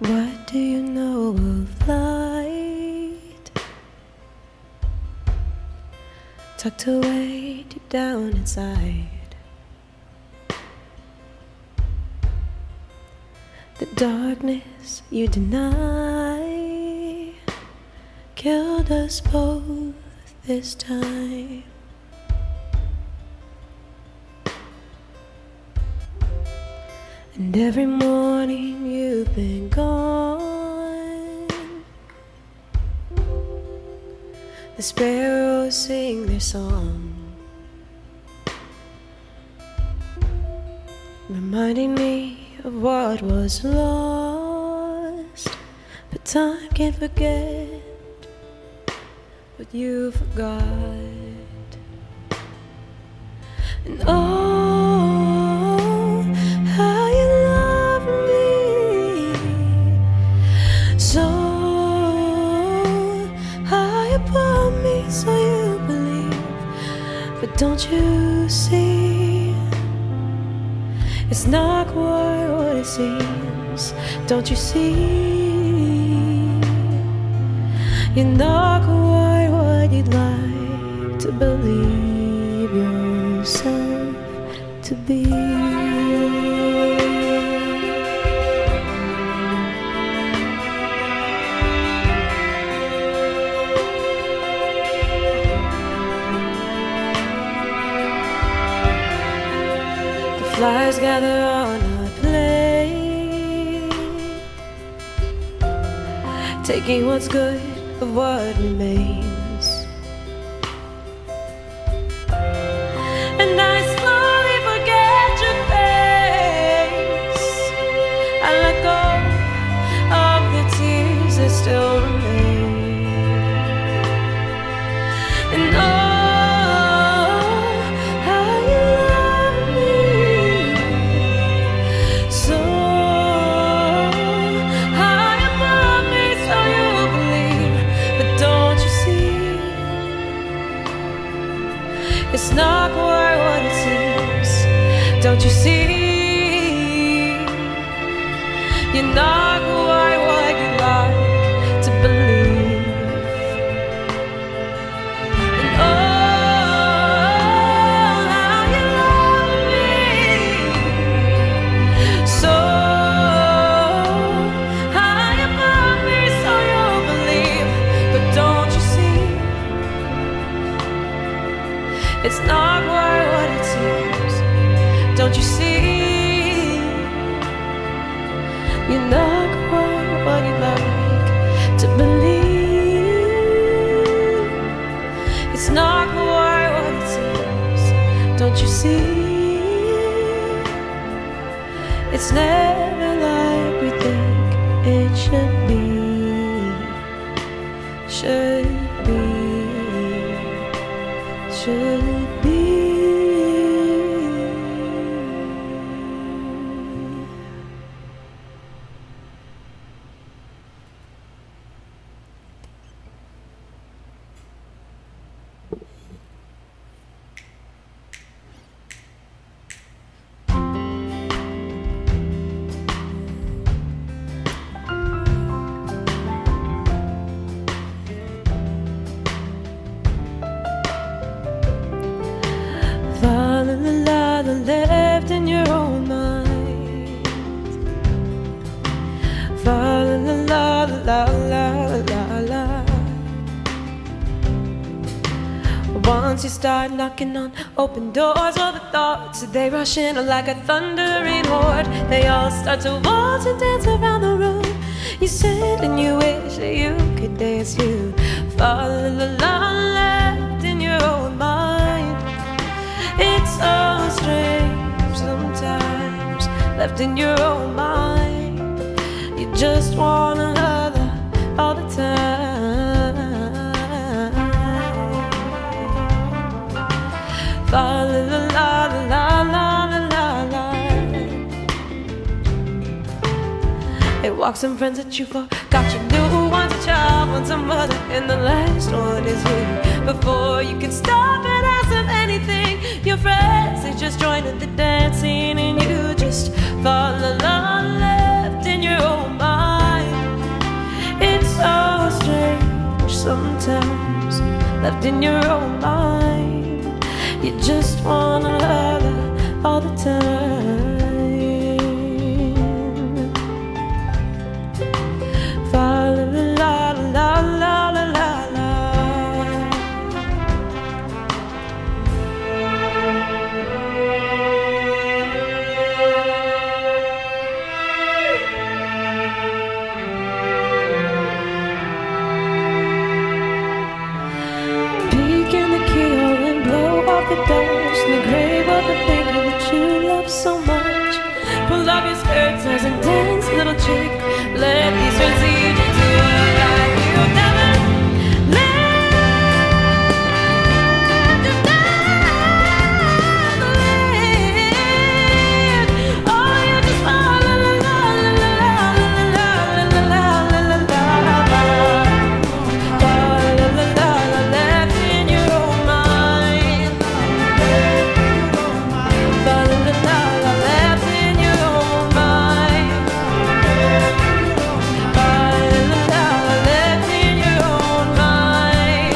What do you know of light? Tucked away deep down inside. The darkness you deny killed us both this time. And every morning you've been gone, the sparrows sing their song, reminding me of what was lost. But time can't forget what you forgot. And oh, how you love me so, how you put me so you believe. But don't you see, it's not quite what it seems. Don't you see, you're not quite what you'd like to believe yourself to be. The flies gather on our plate, taking what's good of what remains. And I slowly forget your face. I let go of the tears that still remain. And oh, how you love me so, how you love me so you believe. But don't you see, it's not quite what it seems. Don't you see, you're not quite what you like to believe. And oh, how you love me so, how you love me so you'll believe. But don't you see, it's not quite what it seems. Don't you see, you're not quite what you like to believe. It's not quite what it seems. Don't you see, it's never like we think it should be. Should be, should be. La la la la, left in your own mind. La la la la la la la. Once you start knocking on open doors, all the thoughts they rush in like a thundering horde. They all start to waltz and dance around the room. You sit and you wish that you could dance too. La la la, left in your own mind. It's so strange sometimes, left in your own mind. You just want another all the time. La la la la la la la la. It walks some friends that you forgot you knew. One's a child, one's a mother, and the last one is you. Before you can stop and ask them anything, your friends, they just join in the dancing, and you just fall alone, left in your own mind. trapped in your own mind. You just wanna love her all the time. Fa la la la la la la la. Peek in the keyhole and blow off the dust in the grave of the thinking that you love so much. Pull up your skirts, nice and dance, little chick. Let these friends lead you to a life you'll never live. Just never live. Oh, you just la la la la la la la la la la la la la la left in your own mind. La la la la left in your own mind. Left in your own mind.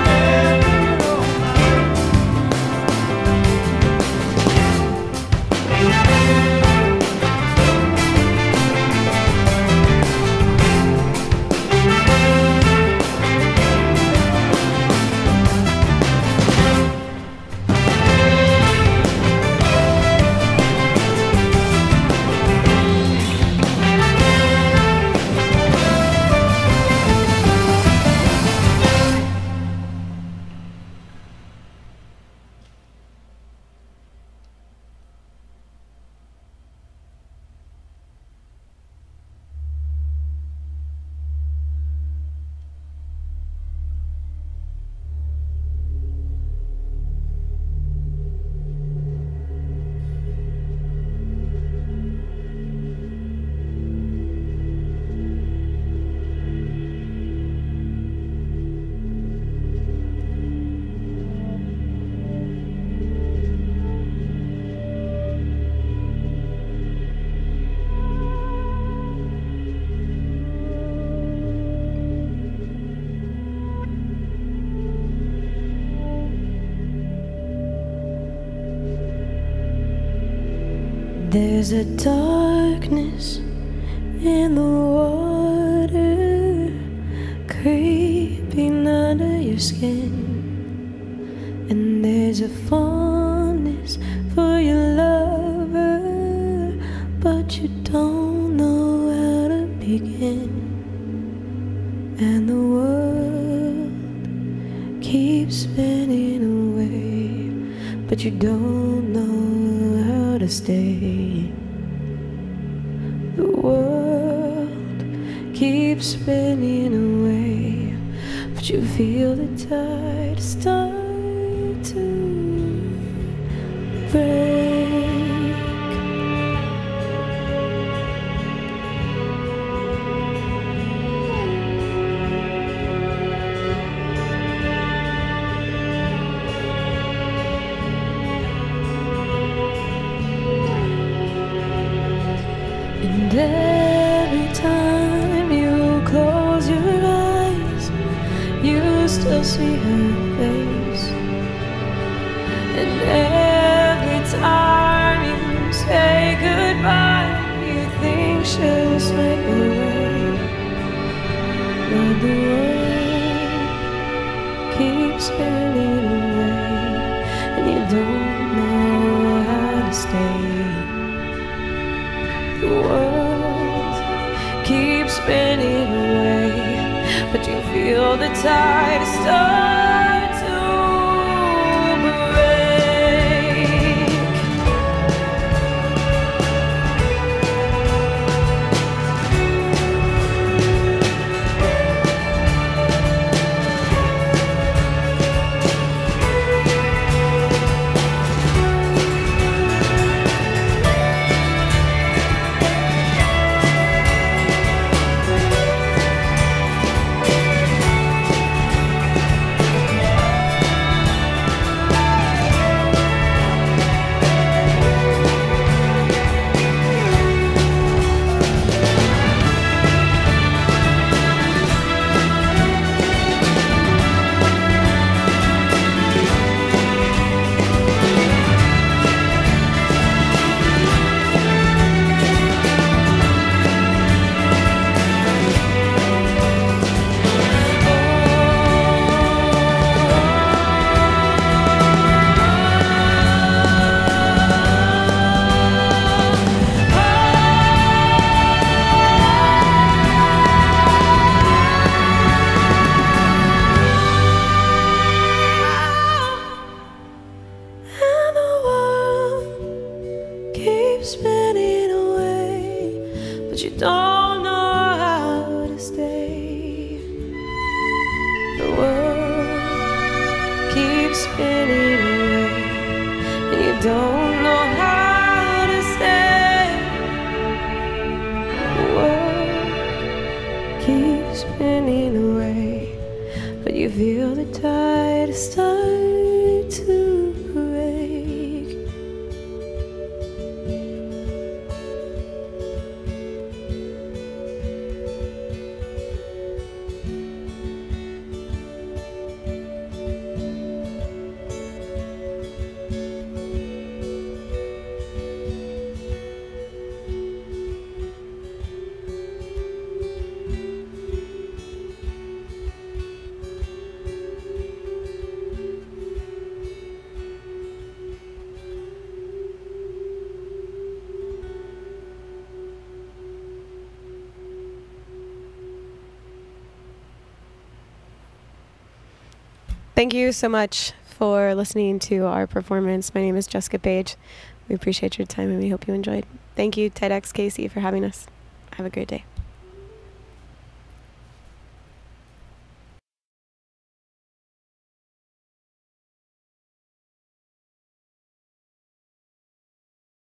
There's a darkness in the water, creeping under your skin. And there's a fondness for your lover, but you don't know how to begin. And the world keeps spinning away, but you don't know how to stay. The world keeps spinning away, but you feel the tide start to break. And every time you close your eyes, you still see her face. And every time you say goodbye, you think she'll slip away. But the world keeps spinning away, and you don't know how to stay. The world keeps spinning away, but you feel the tide start to break. keep spinning away, and you don't know how to say the world keeps spinning away, but you feel the tide start to break. Thank you so much for listening to our performance. My name is Jessica Paige. We appreciate your time and we hope you enjoyed. Thank you, TEDxKC, for having us. Have a great day.